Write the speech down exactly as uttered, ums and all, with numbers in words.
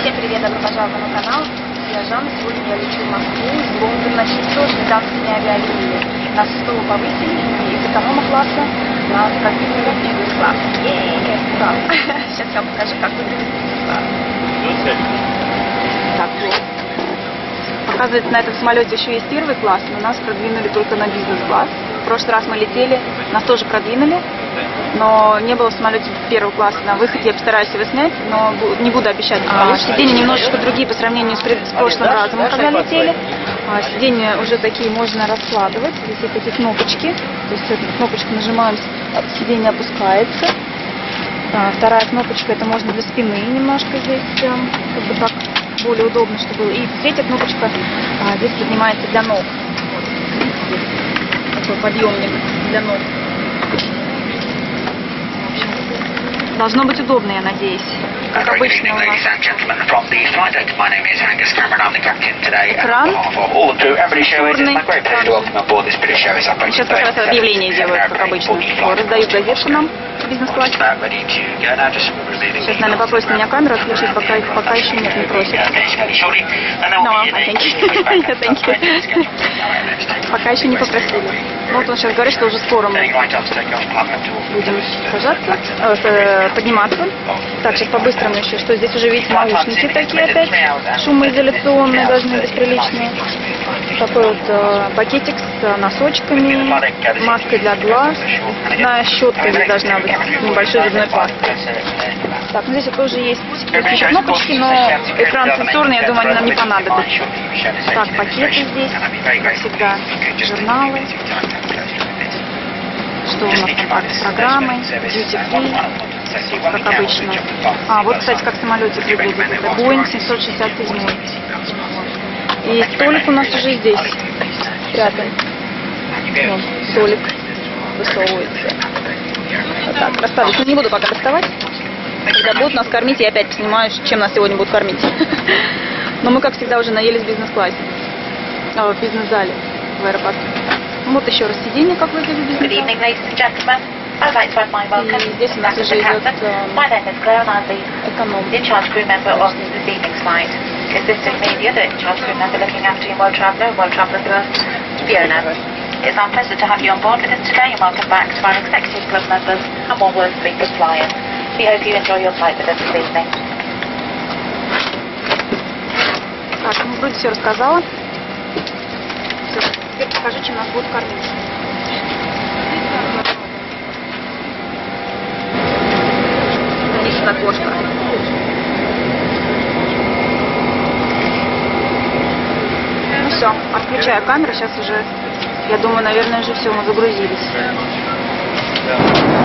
Всем привет, добро пожаловать на канал. Я Жанна, сегодня я лечу в Москву из Лондона Хитро, британские авиалинии. Нас снова повысили из эконом-класса на продвинутый бизнес-класс. Ура! Сейчас я вам покажу, как выглядит бизнес-класс. Так, вот. Оказывается, на этом самолете еще есть первый класс, но нас продвинули только на бизнес-класс. В прошлый раз мы летели, нас тоже продвинули, но не было в самолете первого класса. На выходе я постараюсь его снять, но не буду обещать. А, сиденья немножечко другие по сравнению с, пред... с прошлым разом, когда летели. А, сиденья уже такие можно раскладывать. Здесь есть такие кнопочки. То есть эту кнопочку нажимаем, сиденье опускается. А, вторая кнопочка, это можно для спины немножко здесь, как бы так более удобно, чтобы было. И третья кнопочка а, здесь поднимается для ног. Такой подъемник для ног. Должно быть удобно, я надеюсь. Как обычно у нас. Экран черный. Сейчас как раз объявление делают, как обычно. О, раздают газетку нам в бизнес-классе. Сейчас, наверное, попросят меня камеру отключить, пока, пока еще нет, не просят. No, thank you. Thank you. Пока еще не попросили. Ну, вот он сейчас говорит, что уже скоро мы будем сажаться, э, подниматься. Так, сейчас по-быстрому еще, что здесь уже, видите, наушники такие опять, шумоизоляционные, должны быть приличные. Такой вот э, пакетик с носочками, маской для глаз, одна щетка здесь должна быть, небольшой зубной пастой. Так, ну здесь вот тоже есть какие-то кнопочки, но экран сенсорный, я думаю, они нам не понадобятся. Так, пакеты здесь, как всегда, журналы. Что у нас там с программой, duty free, как обычно. А, вот, кстати, как самолетик выглядит. Это Боинг семьсот шестьдесят семь. И столик у нас уже здесь спрятан. Вот, столик высовывается. Вот так, расставить. Ну, не буду пока доставать. Когда будут нас кормить, я опять поснимаю, чем нас сегодня будут кормить. Но мы, как всегда, уже наелись в бизнес-классе. А, в бизнес-зале в аэропорту. Вот еще раз сиденье, как выглядит бизнес-класс. I'd like to add my welcome to the back of the captain. My name is Claire and I'm the in-charge crew member of this evening's flight. Assisting me, the other in-charge crew member looking after you, World Traveller, World Traveller First, Fiona. It's our pleasure to have you on board with us today and welcome back to our executive club members and one worth being good flyers. We hope you enjoy your flight with us this evening. Так, ну вроде все рассказала. Все, теперь покажу, чем нас будут кормить. Окошко. Ну все, отключаю камеру, сейчас уже, я думаю, наверное, уже все, мы загрузились.